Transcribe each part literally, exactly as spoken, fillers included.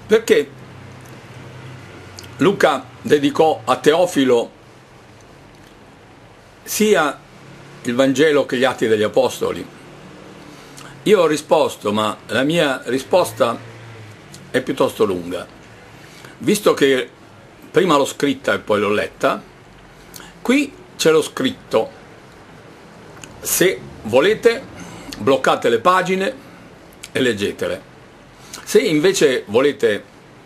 Perché Luca dedicò a Teofilo sia il Vangelo che gli Atti degli Apostoli. Io ho risposto, ma la mia risposta è piuttosto lunga. Visto che prima l'ho scritta e poi l'ho letta, qui c'è lo scritto. Se volete, bloccate le pagine e leggetele. Se invece volete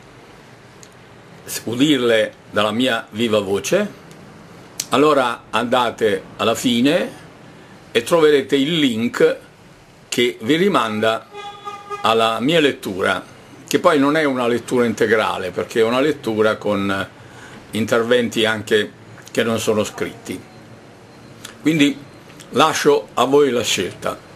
udirle dalla mia viva voce, allora andate alla fine e troverete il link che vi rimanda alla mia lettura, che poi non è una lettura integrale, perché è una lettura con interventi anche che non sono scritti. Quindi lascio a voi la scelta.